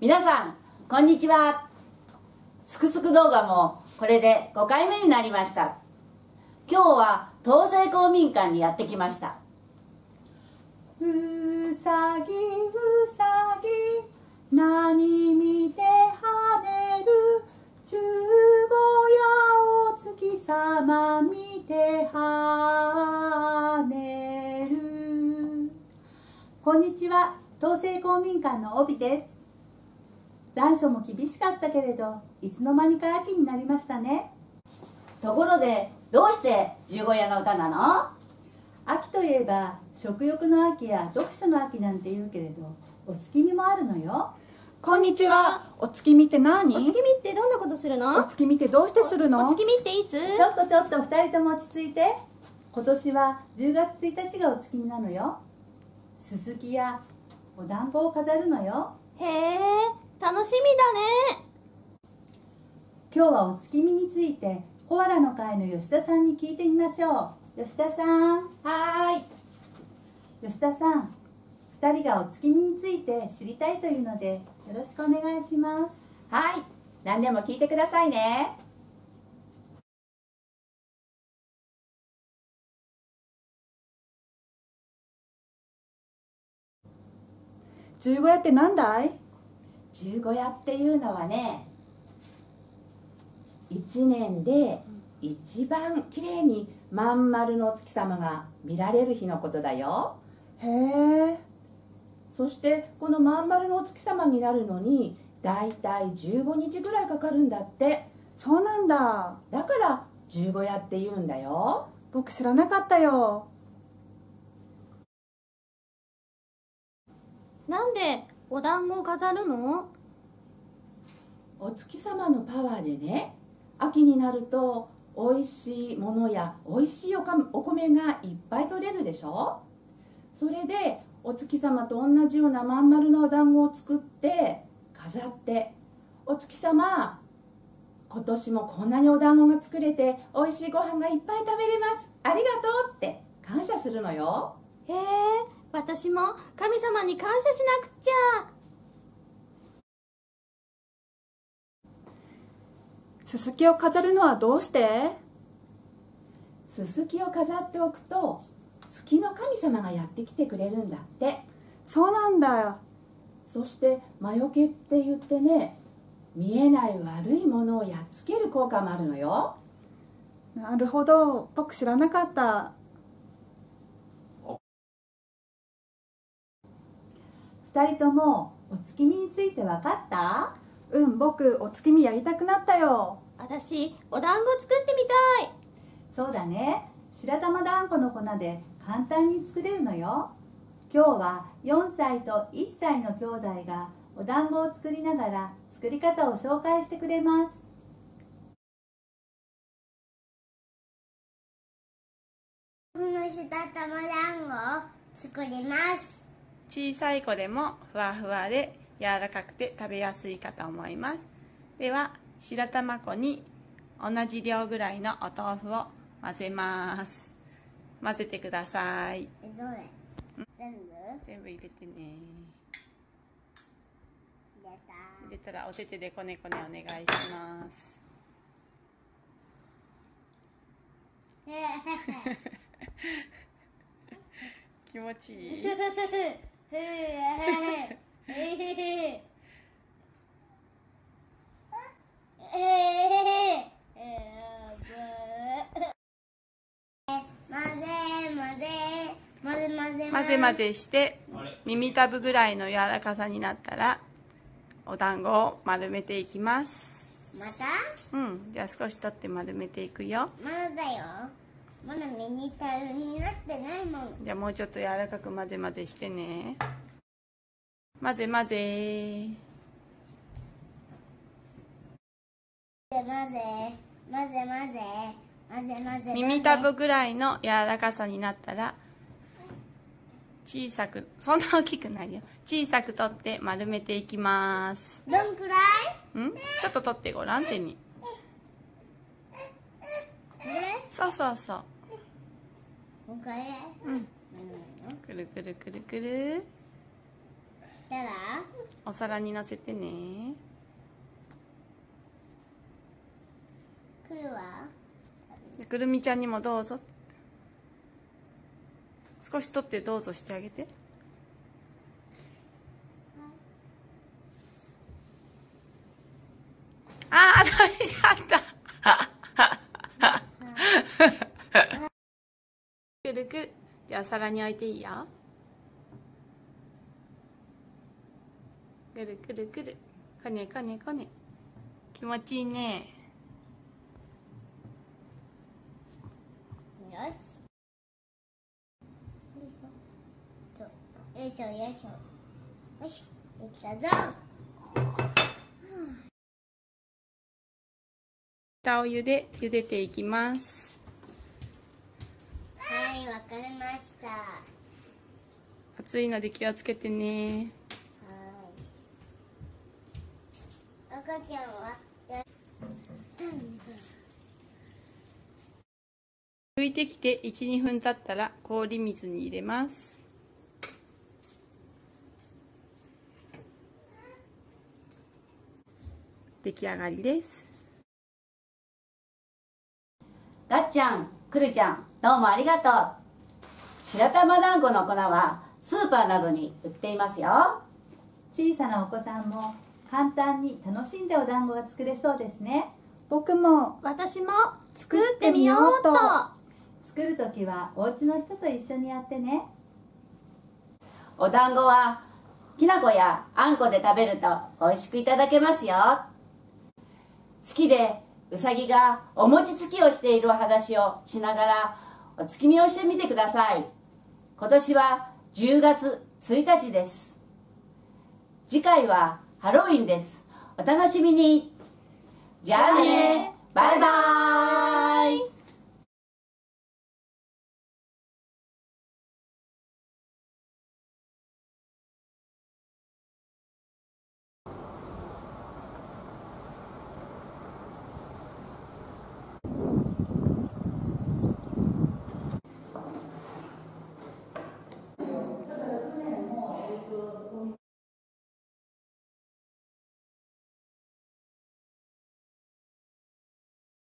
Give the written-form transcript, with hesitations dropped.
皆さんこんにちは。すくすく動画もこれで5回目になりました。今日は東西公民館にやってきました。 うさぎうさぎ何見て跳ねる、十五夜お月様見て跳ねる。こんにちは、東西公民館の帯です。残暑も厳しかったけれど、いつの間にか秋になりましたね。 ところでどうして十五夜の歌なの？ 秋といえば食欲の秋や読書の秋なんて言うけれど、お月見もあるのよ。 こんにちは。お月見って何？ お月見ってどんなことするの？ お月見ってどうしてするの？ お月見っていつ？ ちょっと2人とも落ち着いて。今年は10月1日がお月見なのよ。すすきやお団子を飾るのよ。 へえ、楽しみだね。 今日はお月見についてコアラの会の吉田さんに聞いてみましょう。吉田さん。 はーい。 吉田さん、2人がお月見について知りたいというのでよろしくお願いします。 はい、何でも聞いてくださいね。 十五夜って何だい？ 十五夜っていうのはね、1年で一番きれいにまん丸のお月様が見られる日のことだよ。 へえ。 そしてこのまん丸のお月様になるのにだいたい15日ぐらいかかるんだって。 そうなんだ。 だから十五夜って言うんだよ。 僕知らなかったよ。 なんでお団子を飾るの？ お月様のパワーでね、秋になるとおいしいものやおいしいお米がいっぱい取れるでしょ。それでお月様と同じようなまん丸のお団子を作って飾って、お月様今年もこんなにお団子が作れておいしいご飯がいっぱい食べれます、ありがとうって感謝するのよ。 へえ、私も神様に感謝しなくちゃ。 すすきを飾るのはどうして？ すすきを飾っておくと月の神様がやってきてくれるんだって。 そうなんだ。 そして魔除けって言ってね、見えない悪いものをやっつける効果もあるのよ。 なるほど。僕知らなかった。 2人ともお月見について分かった？ 僕お月見やりたくなったよ。 私お団子作ってみたい。 そうだね。白玉だんこの粉で簡単に作れるのよ。今日は4歳と1歳の兄弟がお団子を作りながら作り方を紹介してくれます。 この白玉団子を作ります。 小さい子でもふわふわで柔らかくて食べやすいかと思います。では白玉粉に同じ量ぐらいのお豆腐を混ぜます。混ぜてください。 どれ？ 全部入れてね。 入れた。 入れたらお手手でこねこねお願いします。気持ちいい？混ぜ混ぜして耳たぶぐらいの柔らかさになったらお団子を丸めていきます。 また？ じゃあ少し取って丸めていくよ。 まだだよ。まだミニタルになってないもん。 じゃあもうちょっと柔らかく混ぜ混ぜしてね。混ぜ混ぜ。耳たぶぐらいの柔らかさになったら小さく、そんな大きくないよ、小さく取って丸めていきます。 どんくらい？ ちょっと取ってごらん、手に。そうそうそう。 これ？ くるくるくるくる。 たらお皿にのせてね。 来るわ。 くるみちゃんにもどうぞ。少し取ってどうぞしてあげて。ああ、食べちゃった。くるくる。じゃあ皿に置いていいよ。くるくるくる。こねこねこね。気持ちいいね。 よし。よいしょよいしょ。よし、できたぞ。 下お湯で茹でていきます。 はい、わかりました。 熱いので気をつけてね。 はい。赤ちゃんは拭いてきて 1,2 分経ったら氷水に入れます。出来上がりです。 がっちゃん、くるちゃん、どうもありがとう。白玉団子の粉はスーパーなどに売っていますよ。 小さなお子さんも簡単に楽しんでお団子が作れそうですね。 僕も私も作ってみようと。 作るときはお家の人と一緒にやってね。 お団子はきな粉やあんこで食べると美味しくいただけますよ。月でうさぎがお餅つきをしているお話をしながらお月見をしてみてください。今年は10月1日です。次回はハロウィンです。お楽しみに。じゃあね、バイバーイ。